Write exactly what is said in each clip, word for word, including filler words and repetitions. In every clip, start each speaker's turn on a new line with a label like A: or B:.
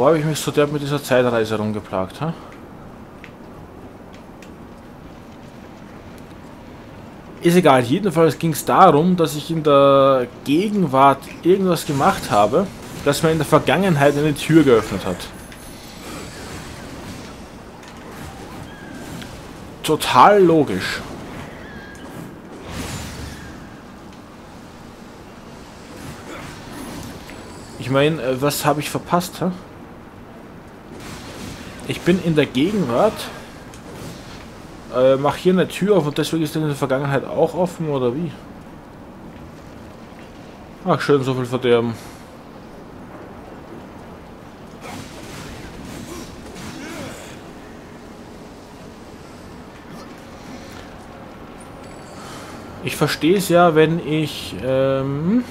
A: Wo habe ich mich so derb mit dieser Zeitreise rumgeplagt, ha? Ist egal, jedenfalls ging es darum, dass ich in der Gegenwart irgendwas gemacht habe, das mir in der Vergangenheit eine Tür geöffnet hat. Total logisch. Ich meine, was habe ich verpasst? Hä? Ich bin in der Gegenwart, äh, mache hier eine Tür auf und deswegen ist die in der Vergangenheit auch offen, oder wie? Ach schön, so viel Verderben. Ich verstehe es ja, wenn ich ähm,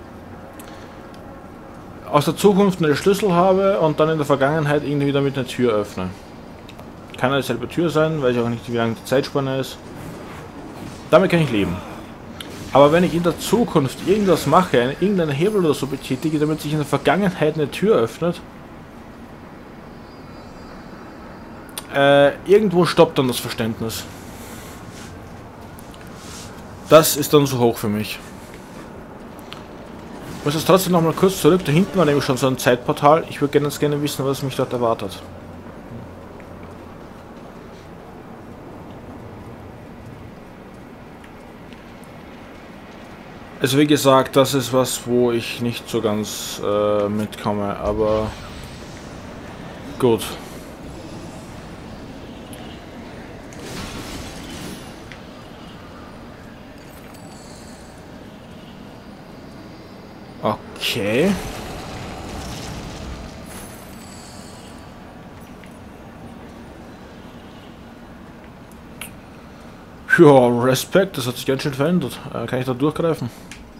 A: aus der Zukunft einen Schlüssel habe und dann in der Vergangenheit irgendwie damit eine Tür öffne. Kann eine selbe Tür sein, weiß ich auch nicht, wie lange die Zeitspanne ist. Damit kann ich leben. Aber wenn ich in der Zukunft irgendwas mache, einen, irgendeinen Hebel oder so betätige, damit sich in der Vergangenheit eine Tür öffnet, äh, irgendwo stoppt dann das Verständnis. Das ist dann zu hoch für mich. Ich muss jetzt trotzdem noch mal kurz zurück. Da hinten war nämlich schon so ein Zeitportal. Ich würde ganz gerne wissen, was mich dort erwartet. Also wie gesagt, das ist was, wo ich nicht so ganz äh, mitkomme, aber gut. Okay. Ja, Respekt, das hat sich ganz schön verändert. Äh, kann ich da durchgreifen?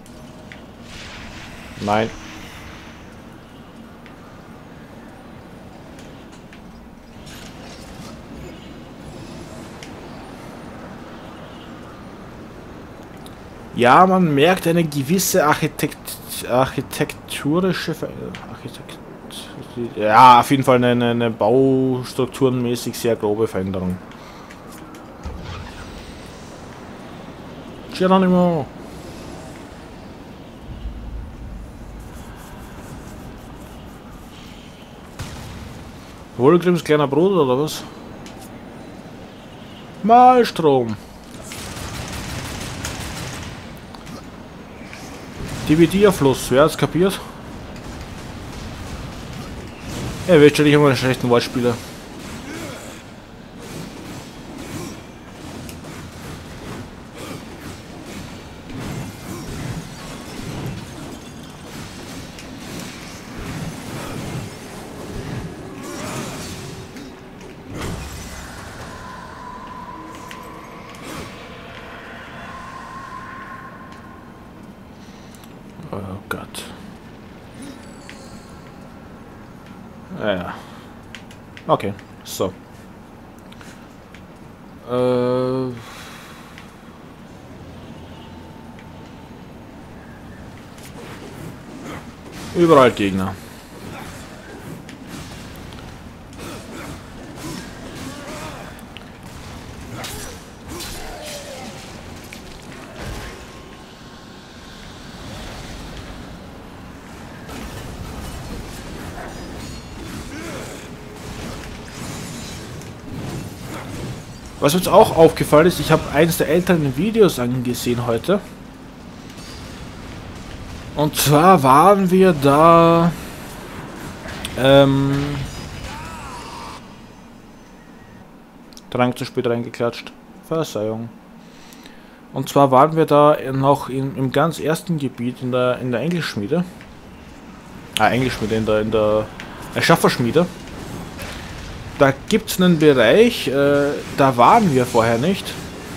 A: Nein. Ja, man merkt eine gewisse Architekt architekturische Ver Architekt ja, auf jeden Fall eine, eine baustrukturenmäßig sehr grobe Veränderung. Geronimo! Wohlgrims kleiner Bruder oder was? Malstrom! Dividierfluss, wer hat's kapiert? Er wird schon nicht immer einen schlechten Wortspieler. Oh Gott. Ja. Okay, so. Äh. Überall Gegner. Was uns auch aufgefallen ist, ich habe eines der älteren Videos angesehen heute. Und zwar waren wir da... Ähm... Drang zu spät reingeklatscht. Verzeihung. Und zwar waren wir da noch in, im ganz ersten Gebiet in der in der Engelschmiede. Ah, Engelschmiede, in der, in der Erschafferschmiede. Da gibt es einen Bereich, äh, da waren wir vorher nicht.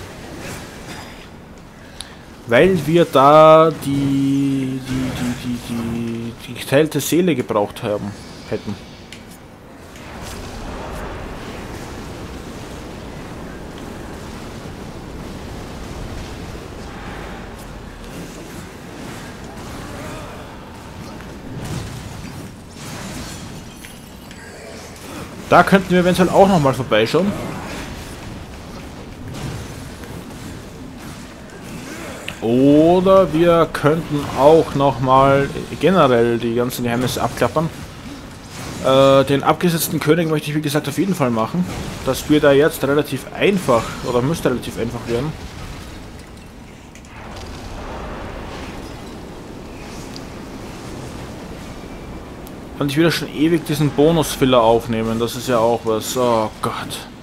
A: Weil wir da die, die, die, die, die, die geteilte Seele gebraucht haben, hätten. Da könnten wir eventuell auch nochmal vorbeischauen. Oder wir könnten auch nochmal generell die ganzen Geheimnisse abklappern. Äh, den abgesetzten König möchte ich wie gesagt auf jeden Fall machen. Das wird da jetzt relativ einfach, oder müsste relativ einfach werden. Und ich will ja schon ewig diesen Bonus-Filler aufnehmen, das ist ja auch was. Oh Gott.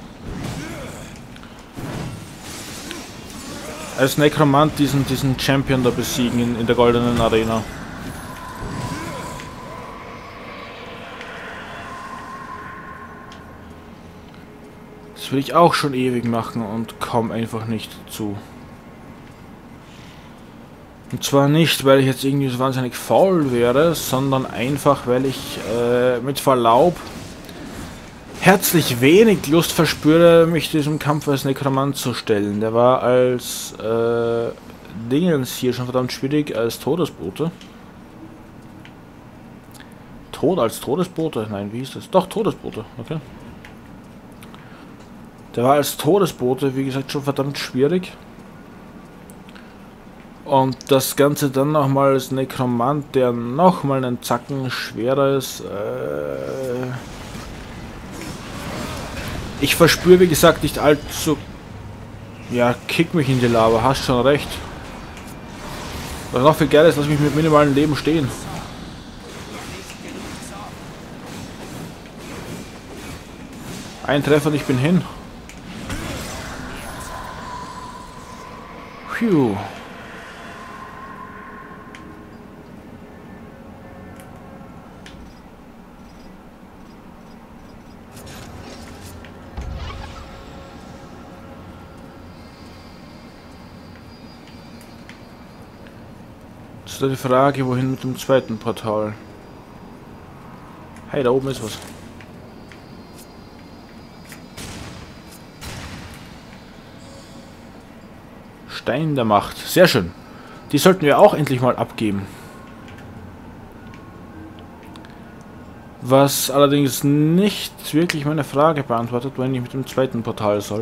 A: Als Nekromant diesen, diesen Champion da besiegen in, in der goldenen Arena. Das will ich auch schon ewig machen und komme einfach nicht dazu. Und zwar nicht, weil ich jetzt irgendwie so wahnsinnig faul wäre, sondern einfach, weil ich äh, mit Verlaub herzlich wenig Lust verspüre, mich diesem Kampf als Nekromant zu stellen. Der war als äh, Dingens hier schon verdammt schwierig, als Todesbote. Tod als Todesbote? Nein, wie hieß das? Doch, Todesbote, okay. Der war als Todesbote, wie gesagt, schon verdammt schwierig. Und das Ganze dann nochmal als Nekromant, der nochmal einen Zacken schwerer ist. Äh ich verspüre, wie gesagt, nicht allzu... Ja, kick mich in die Lava, hast schon recht. Was noch viel geiler ist, lass mich mit minimalem Leben stehen. Ein Treffer und ich bin hin. Phew. Jetzt ist die Frage, wohin mit dem zweiten Portal? Hey, da oben ist was. Stein der Macht. Sehr schön. Die sollten wir auch endlich mal abgeben. Was allerdings nicht wirklich meine Frage beantwortet, wenn ich mit dem zweiten Portal soll.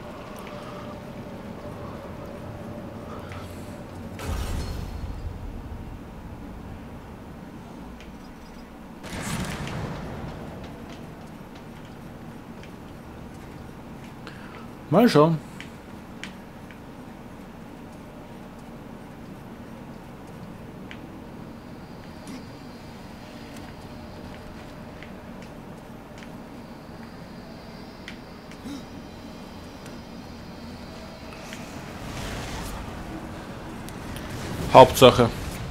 A: Mal schauen. Hauptsache.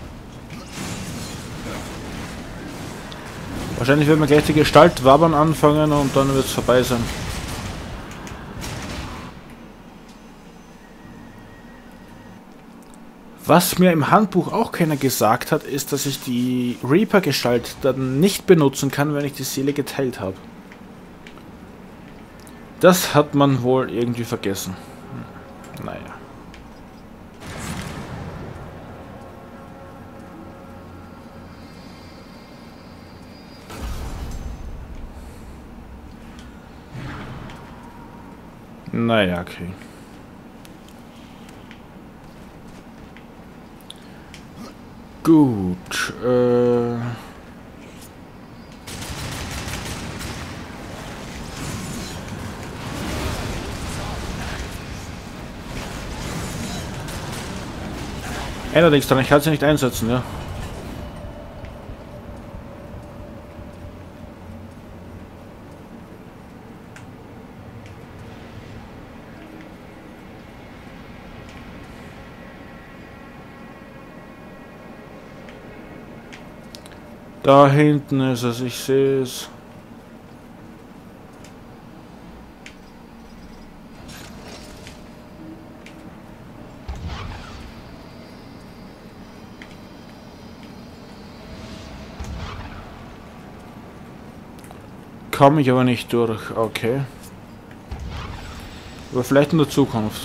A: Wahrscheinlich werden wir gleich die Gestalt wabern anfangen und dann wird es vorbei sein. Was mir im Handbuch auch keiner gesagt hat, ist, dass ich die Reaper-Gestalt dann nicht benutzen kann, wenn ich die Seele geteilt habe. Das hat man wohl irgendwie vergessen. Hm. Naja. Naja, okay. Gut, äh... Allerdings dann, ich kann sie nicht einsetzen, ja. Da hinten ist es, ich sehe es. Komme ich aber nicht durch, okay. Aber vielleicht in der Zukunft.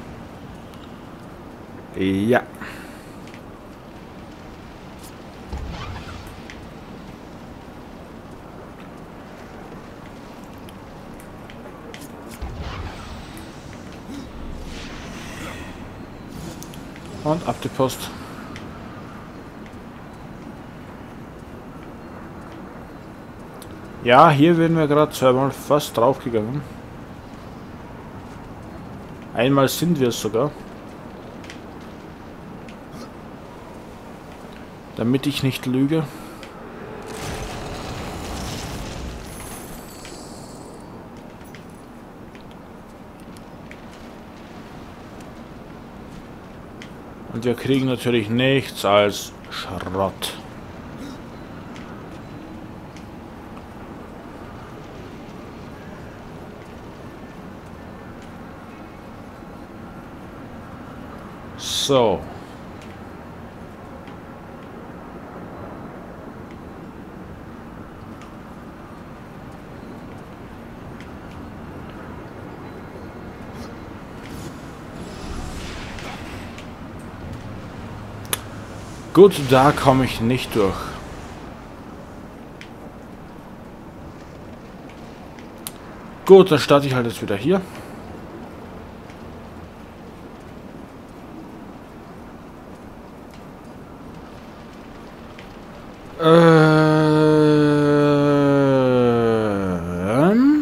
A: Ja. Und ab die Post. Ja, hier werden wir gerade zweimal fast draufgegangen. Einmal sind wir es sogar. Damit ich nicht lüge. Und wir kriegen natürlich nichts als Schrott. So. Gut, da komme ich nicht durch. Gut, dann starte ich halt jetzt wieder hier. Ähm...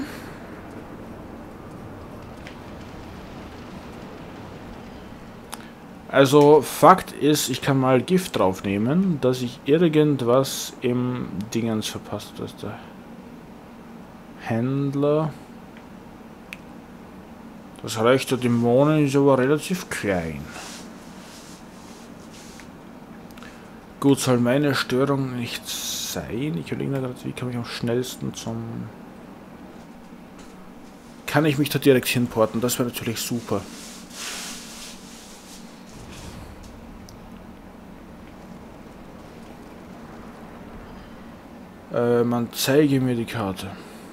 A: Also, Fakt ist, ich kann mal Gift draufnehmen, dass ich irgendwas im Dingens verpasst. Das ist der Händler. Das Reich der Dämonen ist aber relativ klein. Gut, soll meine Störung nicht sein. Ich überlege gerade, wie kann ich am schnellsten zum... Kann ich mich da direkt hinporten? Das wäre natürlich super. Äh, man zeige mir die Karte.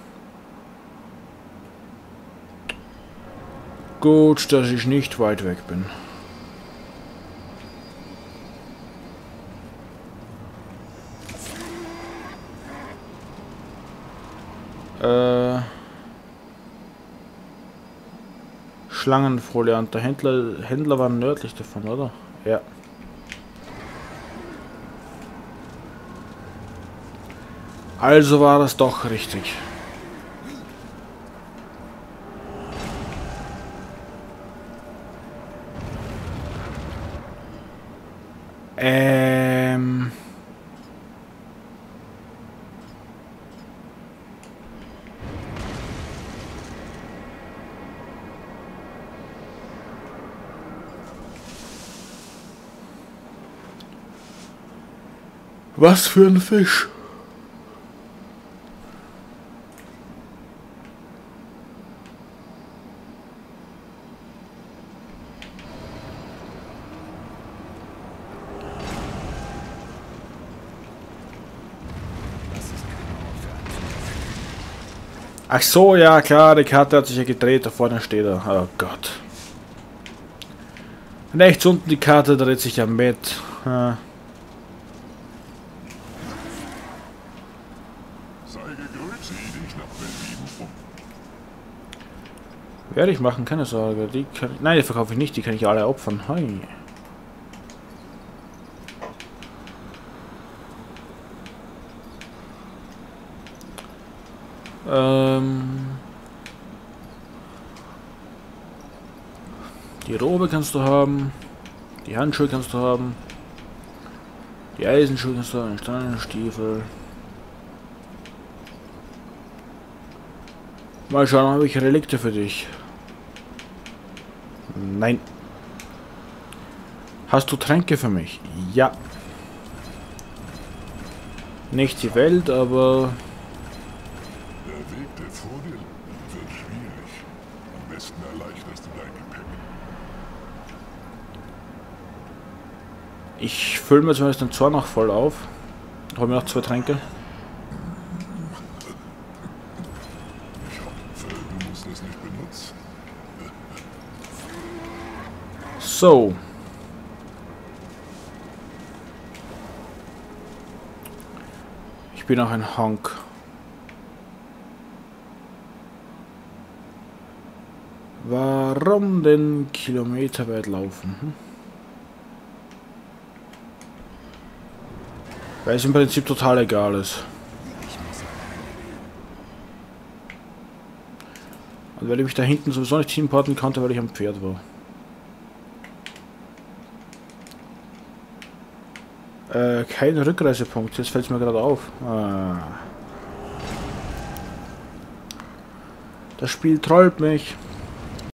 A: Gut, dass ich nicht weit weg bin. Äh, Schlangenfoliant. Der Händler, Händler war nördlich davon, oder? Ja. Also war das doch richtig. Ähm... Was für ein Fisch? Ach so, ja klar, die Karte hat sich ja gedreht, da vorne steht er. Oh Gott. Rechts unten die Karte dreht sich ja mit. Ja. Werde ich machen, keine Sorge. Die kann ich, nein, die verkaufe ich nicht, die kann ich alle opfern. Hi. Ähm, die Robe kannst du haben. Die Handschuhe kannst du haben. Die Eisenschuhe kannst du haben. Die Steinstiefel. Mal schauen, habe ich Relikte für dich. Nein. Hast du Tränke für mich? Ja. Nicht die Welt, aber...
B: Der Weg, der vor dir wird schwierig. Am besten erleichterst du dein Gepäck.
A: Ich fülle mir zumindest den Zorn noch voll auf. Hol mir noch zwei Tränke.
B: Ich hoffe, du musst es nicht benutzen.
A: So. Ich bin auch ein Honk. Warum denn kilometerweit laufen? Hm? Weil es im Prinzip total egal ist. Und weil ich mich da hinten sowieso nicht hinporten konnte, weil ich am Pferd war. Äh, kein Rückreisepunkt, jetzt fällt es mir gerade auf. Ah. Das Spiel trollt mich.